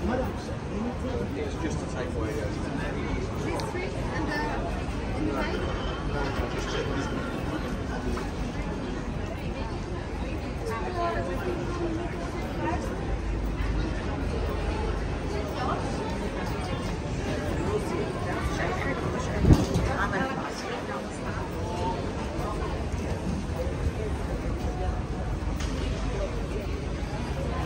It's just a takeaway. This sweet and the inside.